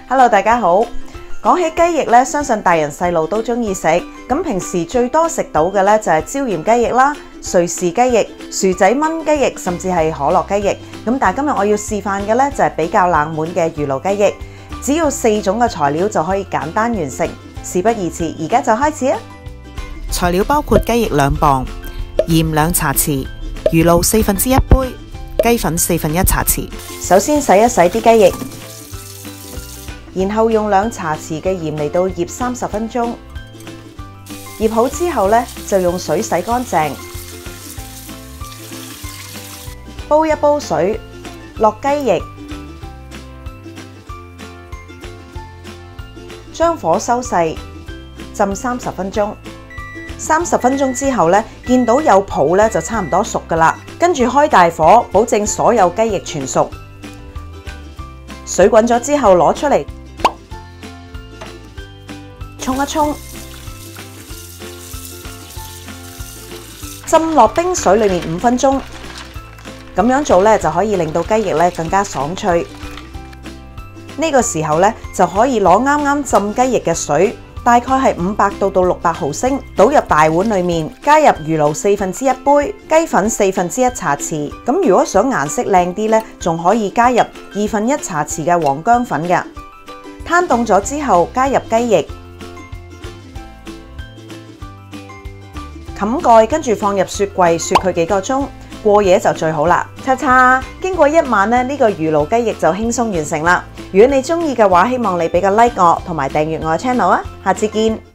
Hello， 大家好。講起雞翼咧，相信大人細路都中意食。咁平時最多食到嘅咧就係椒鹽雞翼啦、瑞士雞翼、薯仔炆雞翼，甚至係可樂雞翼。咁但係今日我要示範嘅咧就係比較冷門嘅魚露雞翼。只要4種嘅材料就可以簡單完成。事不宜遲，而家就開始啊！ 材料包括雞翼2磅、鹽2茶匙、魚露1/4杯、雞粉1/4茶匙。 首先洗一洗啲雞翼。然後用2茶匙嘅鹽嚟到醃30分鐘，醃好之後呢，就用水洗乾淨，煲一煲水，落雞翼，將火收細，浸30分鐘。30分鐘之後呢，見到有泡呢，就差唔多熟㗎喇，跟住開大火，保證所有雞翼全熟。水滾咗之後攞出嚟。沖一沖，浸落冰水裏面5分鐘，咁樣做咧就可以令到雞翼咧更加爽脆。呢個時候咧就可以攞啱啱浸雞翼嘅水，大概係500到600毫升，倒入大碗裏面，加入魚露1/4杯、雞粉1/4茶匙。咁如果想顏色靚啲咧，仲可以加入1/2茶匙嘅黃薑粉嘅。攤凍咗之後，加入雞翼。冚蓋，跟住放入雪櫃雪佢幾個鐘，過夜就最好啦。叉叉，經過1晚呢，呢個魚露雞翼就輕鬆完成啦。如果你中意嘅話，希望你俾個 like 我，同埋訂閱我嘅 channel啊。下次見。